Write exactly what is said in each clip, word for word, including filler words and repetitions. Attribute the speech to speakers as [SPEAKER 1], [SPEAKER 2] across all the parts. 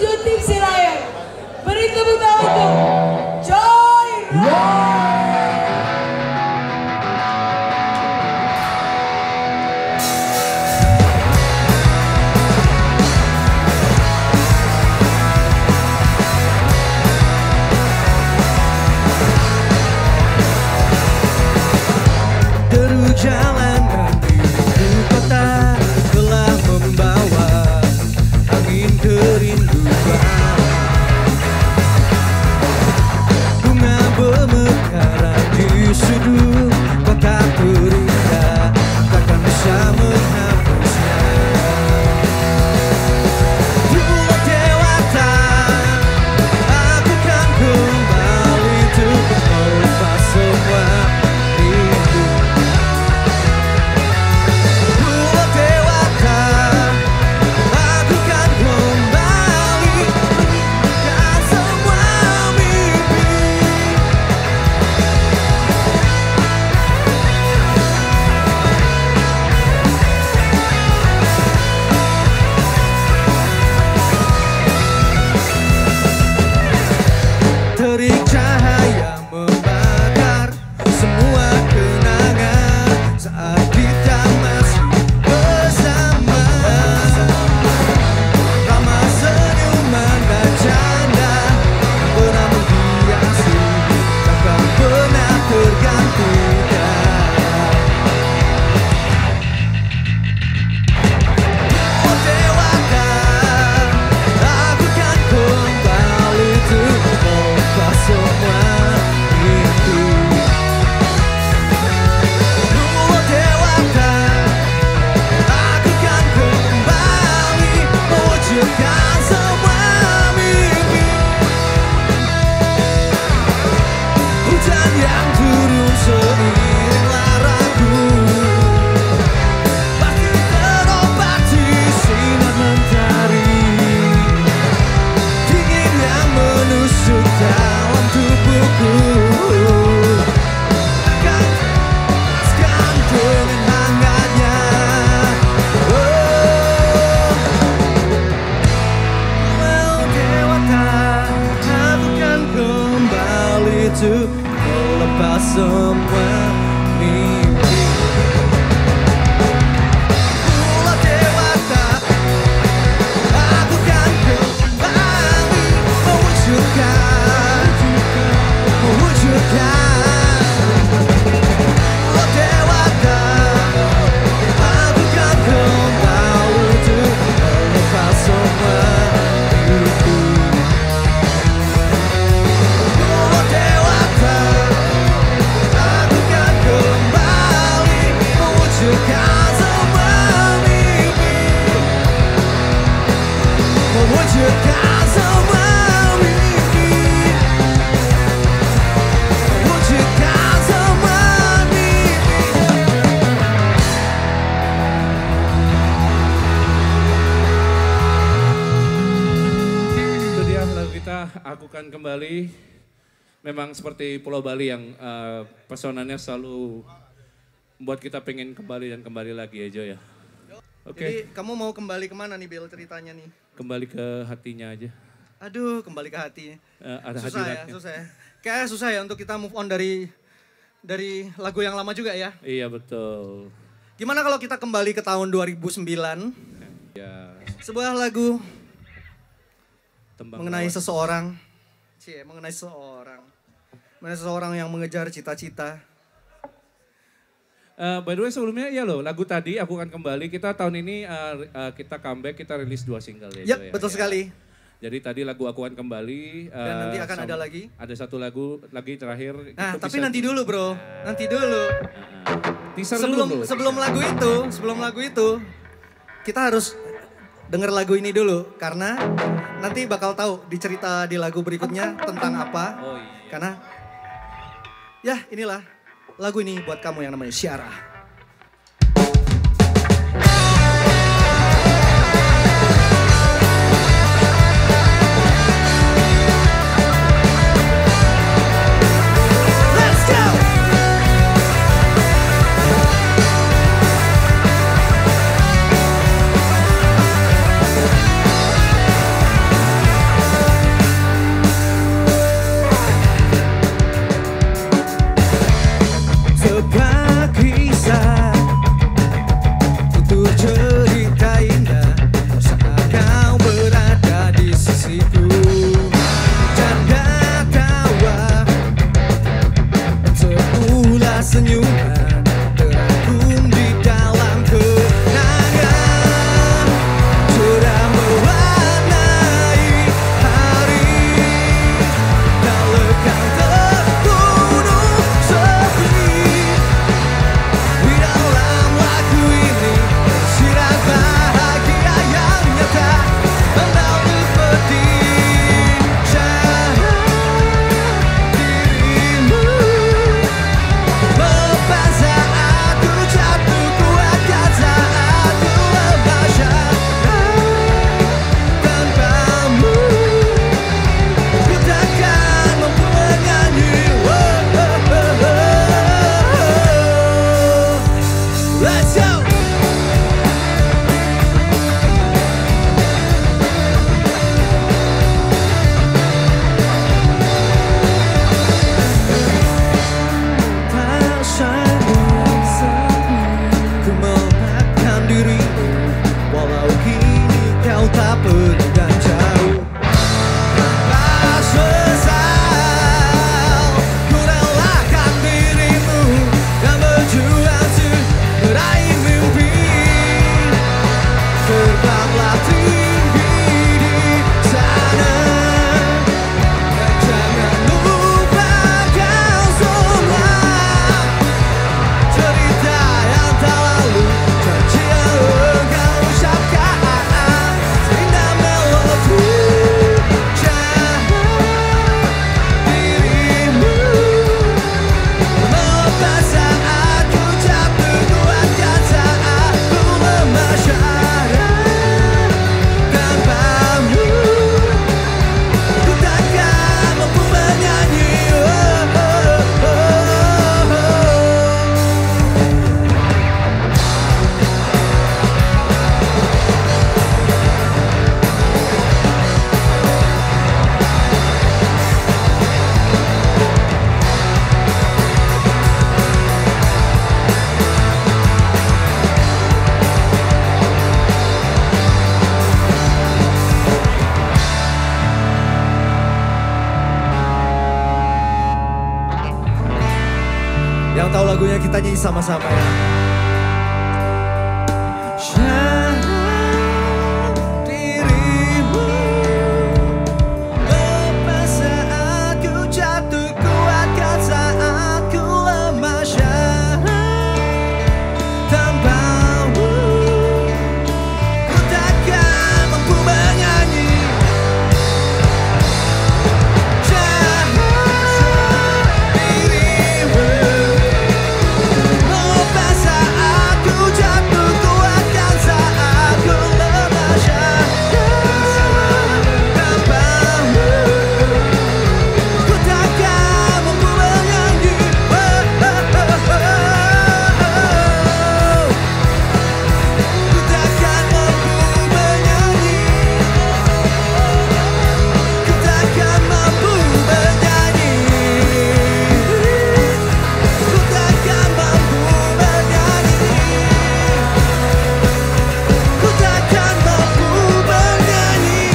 [SPEAKER 1] menuju tim Senayan. Beri tepuk tangan untuk Joy Ryan.
[SPEAKER 2] Perjalanan di kota telah membawa angin kerinduan. Bunga bermekaran di sudut kota terindah, takkan bisa menghapusnya. Pulau dewata, aku kan kembali untuk melepas semua rindu. Terik cahaya membakar semua kenangan saat kita masih bersama. Ramah senyuman dan canda pernah menghiasi, takkan pernah tergantikan. Oh dewata, aku kan kembali untuk melepas semua itu. Oh dewata, aku kan kembali mewujudkan semua mimpi. Hujan yang turun seiring laraku pasti terobati sinar mentari. Dingin yang menusuk dalam tubuhku akan teraskan dengan hangatnya. Oh, well dewata, aku kan kembali untuk melepas semua mimpi. Pulau dewata, aku kan kembali mewujudkan, mewujudkan. Pulau dewata, aku kan kembali untuk melepas semua itu. Pulau dewata, aku kan kembali mewujudkan semua mimpi, mewujudkan semua mimpi, mewujudkan semua mimpi.
[SPEAKER 3] Itu dia lagu kita, Aku Kan Kembali. Memang seperti Pulau Bali yang uh, pesonanya selalu membuat kita pengen kembali dan kembali lagi ya Jo ya. Oke,
[SPEAKER 2] Jadi kamu mau kembali kemana nih Bel ceritanya nih?
[SPEAKER 3] kembali ke hatinya aja.
[SPEAKER 2] Aduh, kembali ke hati.
[SPEAKER 3] Uh, ada
[SPEAKER 2] Susah ya,
[SPEAKER 3] hadiratnya.
[SPEAKER 2] susah ya. Kayaknya susah ya untuk kita move on dari dari lagu yang lama juga ya.
[SPEAKER 3] Iya betul.
[SPEAKER 2] Gimana kalau kita kembali ke tahun dua ribu sembilan?
[SPEAKER 3] Ya,
[SPEAKER 2] Sebuah lagu
[SPEAKER 3] tembang
[SPEAKER 2] mengenai
[SPEAKER 3] lawan.
[SPEAKER 2] seseorang. Cie, mengenai seseorang. Mengenai seseorang yang mengejar cita-cita.
[SPEAKER 3] Uh, by the way sebelumnya ya loh, lagu tadi Aku Kan Kembali, kita tahun ini uh, uh, kita comeback, kita rilis dua single ya.
[SPEAKER 2] Yap,
[SPEAKER 3] Jo, ya,
[SPEAKER 2] betul
[SPEAKER 3] ya.
[SPEAKER 2] sekali.
[SPEAKER 3] Jadi tadi lagu Aku Kan Kembali.
[SPEAKER 2] Dan
[SPEAKER 3] uh,
[SPEAKER 2] nanti akan
[SPEAKER 3] sama-
[SPEAKER 2] ada lagi.
[SPEAKER 3] Ada satu lagu lagi terakhir.
[SPEAKER 2] Nah,
[SPEAKER 3] itu
[SPEAKER 2] tapi
[SPEAKER 3] bisa-
[SPEAKER 2] nanti dulu bro. Nanti dulu.
[SPEAKER 3] Uh, teaser
[SPEAKER 2] Sebelum
[SPEAKER 3] dulu bro.
[SPEAKER 2] sebelum lagu itu, sebelum lagu itu, kita harus denger lagu ini dulu. Karena nanti bakal tahu di cerita di lagu berikutnya tentang apa.
[SPEAKER 3] Oh iya.
[SPEAKER 2] Karena ya inilah lagu ini buat kamu yang namanya Syarah. Kita nyanyi sama-sama ya. Syarat dirimu lepas saat ku jatuh, kuatkan saat ku lemah. Syarat tanpamu ku takkan mampu menyanyi. Syarat dirimu lepas saat ku jatuh, kuatkan saat ku lemah. Syarat tanpamu ku takkan mampu menyanyi. Oh, oh, oh, oh. Ku takkan mampu menyanyi. Ku takkan mampu menyanyi. Ku takkan mampu menyanyi. Ku takkan mampu menyanyi.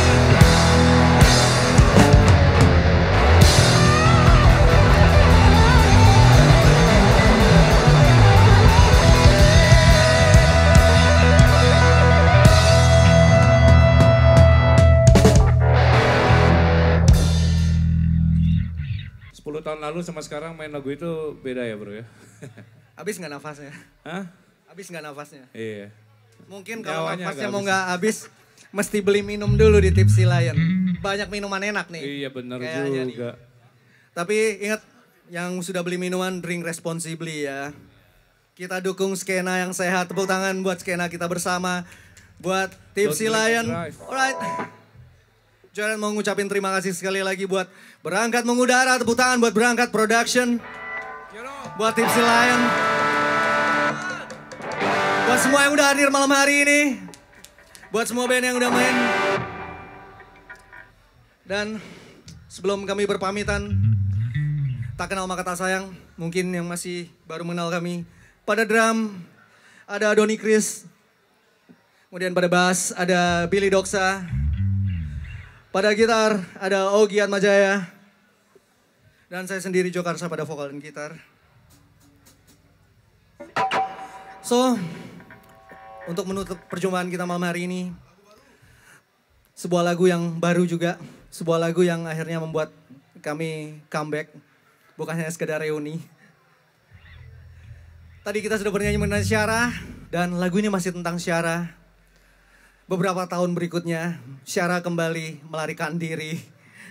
[SPEAKER 3] sepuluh tahun lalu sama sekarang main lagu itu beda ya bro ya?
[SPEAKER 2] Habis nggak nafasnya?
[SPEAKER 3] Hah?
[SPEAKER 2] Habis nggak nafasnya?
[SPEAKER 3] Iya.
[SPEAKER 2] Mungkin kalau
[SPEAKER 3] Nyawanya
[SPEAKER 2] nafasnya
[SPEAKER 3] nggak
[SPEAKER 2] mau nggak habis, mesti beli minum dulu di Tipsy Lion. Banyak minuman enak nih.
[SPEAKER 3] Iya benar
[SPEAKER 2] Kayaknya nih.
[SPEAKER 3] juga.
[SPEAKER 2] Tapi ingat, yang sudah beli minuman, drink responsibly ya. Kita dukung skena yang sehat. Tepuk tangan buat skena kita bersama. Buat Tipsy
[SPEAKER 3] Don't drink
[SPEAKER 2] Lion.
[SPEAKER 3] and drive.
[SPEAKER 2] Alright. Joran mau ngucapin terima kasih sekali lagi buat Berangkat Mengudara. Tepuk tangan buat Berangkat Production. Buat Tipsy Lion. Buat semua yang udah hadir malam hari ini. Buat semua band yang udah main. Dan sebelum kami berpamitan, tak kenal maka tak sayang, mungkin yang masih baru mengenal kami. Pada drum ada Doni Chris. Kemudian pada bass ada Billy Doksa. Pada gitar ada Ogi Atmajaya. Dan saya sendiri Jokarsa pada vokal dan gitar. So, untuk menutup perjumpaan kita malam hari ini, sebuah lagu yang baru juga. Sebuah lagu yang akhirnya membuat kami comeback. Bukan hanya sekedar reuni. Tadi kita sudah bernyanyi mengenai Syara. Dan lagu ini masih tentang Syara. Beberapa tahun berikutnya, Syara kembali melarikan diri.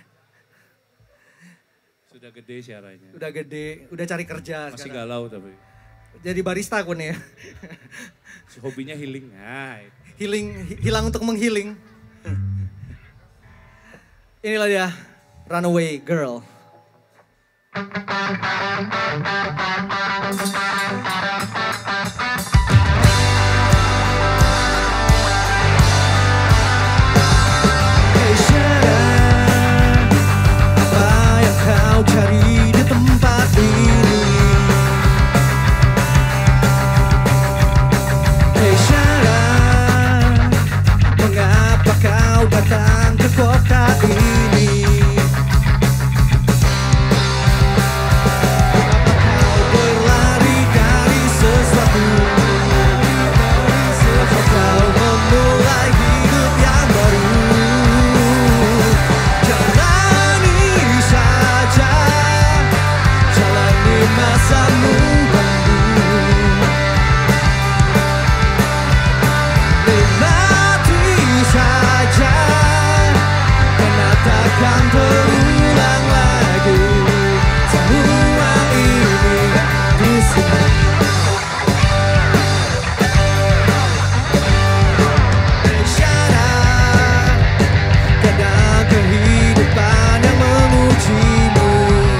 [SPEAKER 3] Sudah gede siaranya.
[SPEAKER 2] Udah gede, udah cari kerja
[SPEAKER 3] Masih
[SPEAKER 2] sekarang.
[SPEAKER 3] galau tapi.
[SPEAKER 2] Jadi barista pun ya.
[SPEAKER 3] Hobinya healing. Nah,
[SPEAKER 2] Healing, hilang untuk menghealing. Inilah dia, Runaway Girl. Hey Syara, apa yang kau cari di tempat ini? Hey Syara, mengapa kau datang ke kota ini? Mengapa kau berlari dari sesuatu? Mengapa kau memulai hidup yang baru? Jalani saja, jalani masa mudamu. Nikmati saja, karena takkan terulang lagi semua ini di sini. Hey Syara, kadang kehidupan yang mengujimu.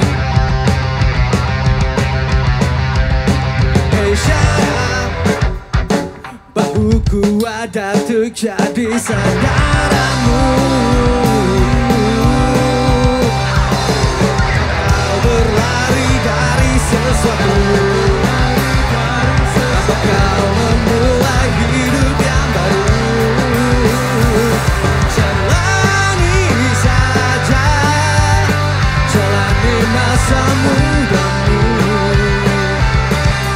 [SPEAKER 2] Hey Syara, bahuku ada untuk jadi sandaranmu. Kau berlari dari sesuatu. Apa kau memulai hidup yang baru? Jalani saja, jalani masa mudamu.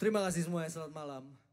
[SPEAKER 2] Terima kasih semuanya, selamat malam.